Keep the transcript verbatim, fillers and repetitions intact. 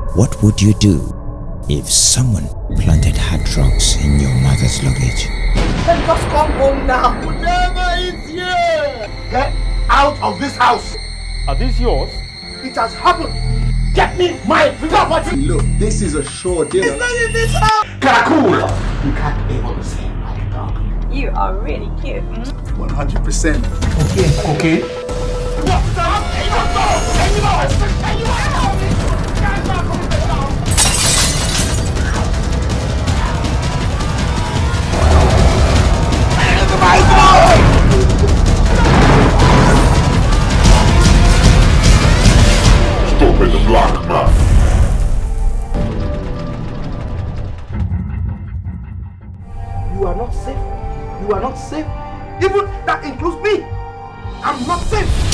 What would you do if someone planted hard drugs in your mother's luggage? Then just come home now. Whoever is here, get out of this house. Are these yours? It has happened. Get me my property. Look, this is a sure deal. It's not in this house. Karakul. You can't be able to say it like a dog. You are really cute. Mm? one hundred percent. Okay, okay. What the hell? Stop in the block, man. You are not safe. You are not safe. Even that includes me. I'm not safe.